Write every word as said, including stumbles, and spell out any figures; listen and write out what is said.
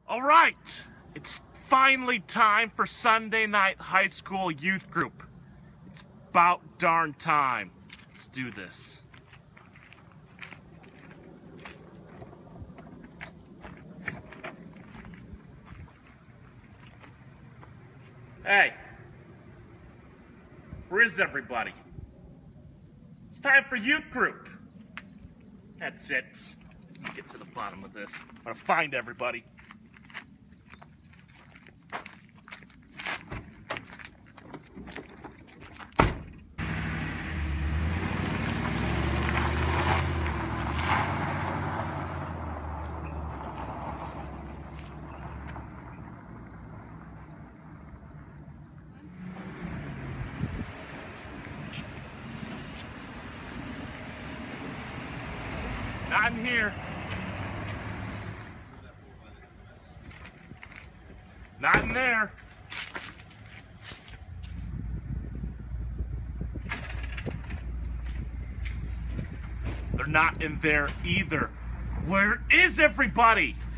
All right, it's finally time for Sunday night high school youth group. It's about darn time. Let's do this. Hey, where is everybody? It's time for youth group. That's it. Let's get to the bottom of this. I'm gonna find everybody. Not in here. Not in there. They're not in there either. Where is everybody?